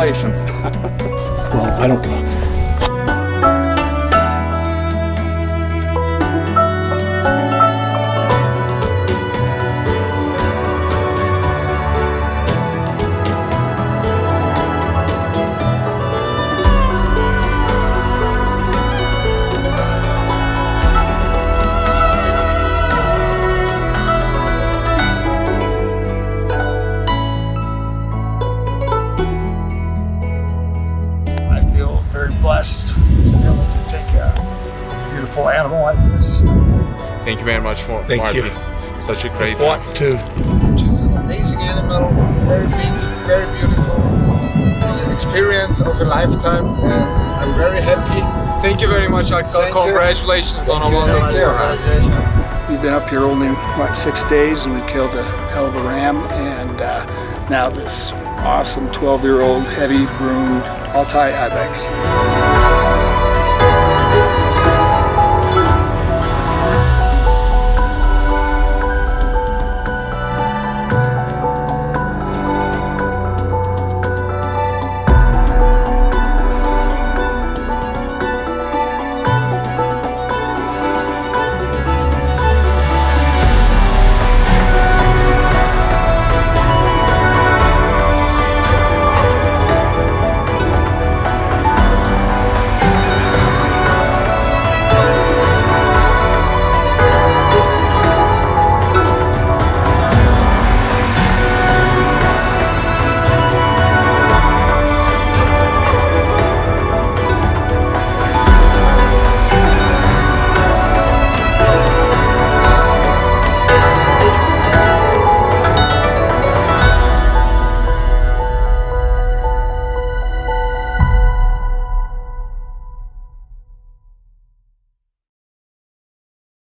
congratulations. Well, I don't know. Very blessed to be able to take a beautiful animal like this. Thank you very much for Thank Marty. you. Such a great Want to. Which is an amazing animal, very big, very beautiful. It's an experience of a lifetime, and I'm very happy. Thank you very much, Axel. Thank you. Congratulations on a Thank you. wonderful Congratulations. We've been up here only, what, 6 days, and we killed a hell of a ram, and now this awesome 12-year-old heavy broomed Altai ibex.